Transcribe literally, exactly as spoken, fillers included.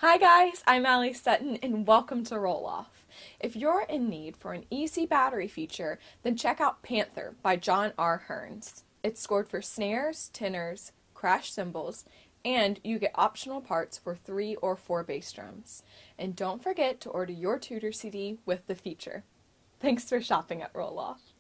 Hi guys, I'm Allie Sutton and welcome to Roll Off. If you're in need for an easy battery feature, then check out Panther by John R. Hearnes. It's scored for snares, tenors, crash cymbals, and you get optional parts for three or four bass drums. And don't forget to order your tutor C D with the feature. Thanks for shopping at Roll Off.